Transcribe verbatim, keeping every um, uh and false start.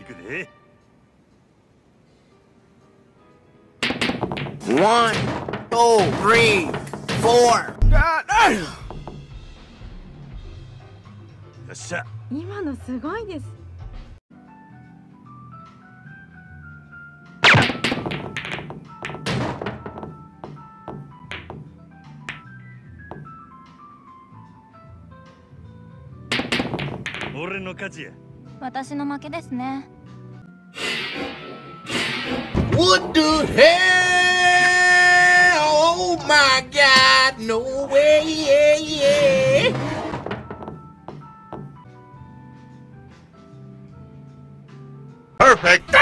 くで。 One, two, three, four. よっしゃ。 今のすごいです。 俺の勝ちや。 私の負けですね。 What the hell? Oh my God! No way! Yeah, yeah. Perfect.